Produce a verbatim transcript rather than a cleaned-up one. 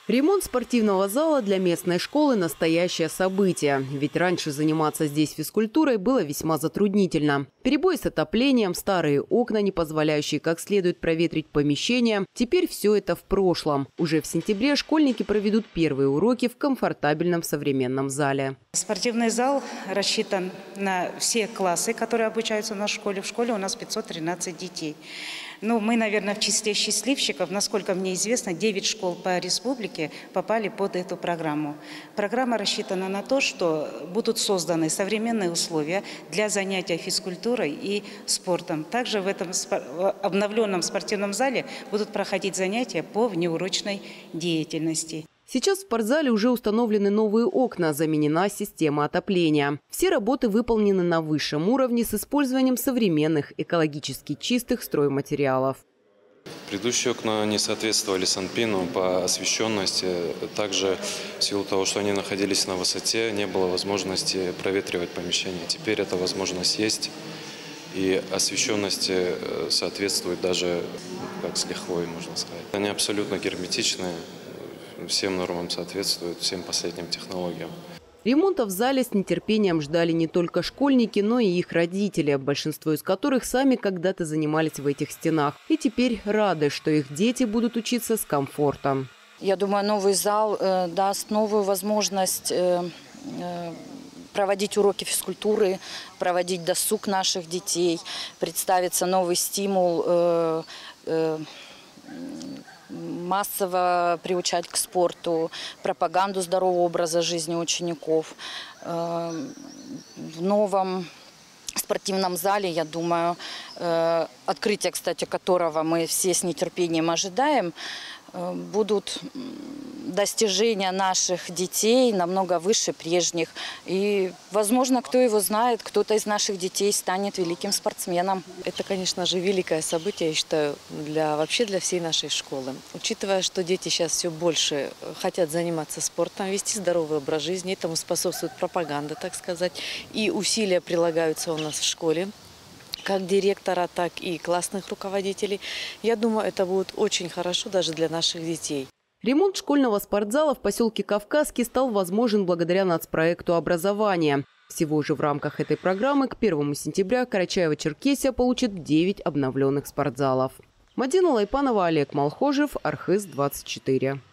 Ремонт спортивного зала для местной школы – настоящее событие. Ведь раньше заниматься здесь физкультурой было весьма затруднительно. Перебой с отоплением, старые окна, не позволяющие как следует проветрить помещение. Теперь все это в прошлом. Уже в сентябре школьники проведут первые уроки в комфортабельном современном зале. Спортивный зал рассчитан на все классы, которые обучаются в нашей школе. В школе у нас пятьсот тринадцать детей. Ну, мы, наверное, в числе счастливчиков. Насколько мне известно, девять школ по республике попали под эту программу. Программа рассчитана на то, что будут созданы современные условия для занятия физкультурой и спортом. Также в этом обновленном спортивном зале будут проходить занятия по внеурочной деятельности. Сейчас в спортзале уже установлены новые окна, заменена система отопления. Все работы выполнены на высшем уровне с использованием современных экологически чистых стройматериалов. Предыдущие окна не соответствовали санпину по освещенности. Также в силу того, что они находились на высоте, не было возможности проветривать помещение. Теперь эта возможность есть. И освещенность соответствует даже как с лихвой, можно сказать. Они абсолютно герметичные. Всем нормам соответствует, всем последним технологиям. Ремонта в зале с нетерпением ждали не только школьники, но и их родители, большинство из которых сами когда-то занимались в этих стенах. И теперь рады, что их дети будут учиться с комфортом. Я думаю, новый зал э, даст новую возможность э, э, проводить уроки физкультуры, проводить досуг наших детей, представится новый стимул э, э, массово приучать к спорту, пропаганду здорового образа жизни учеников. В новом спортивном зале, я думаю, открытие, кстати, которого мы все с нетерпением ожидаем, будут достижения наших детей намного выше прежних. И, возможно, кто его знает, кто-то из наших детей станет великим спортсменом. Это, конечно же, великое событие, я считаю, для, вообще для всей нашей школы. Учитывая, что дети сейчас все больше хотят заниматься спортом, вести здоровый образ жизни, этому способствует пропаганда, так сказать, и усилия прилагаются у нас в школе, как директора, так и классных руководителей. Я думаю, это будет очень хорошо даже для наших детей. Ремонт школьного спортзала в поселке Кавказский стал возможен благодаря нацпроекту образования. Всего же в рамках этой программы к первому сентября Карачаево-Черкесия получит девять обновленных спортзалов. Мадина Лайпанова, Олег Малхожев, Архыз двадцать четыре.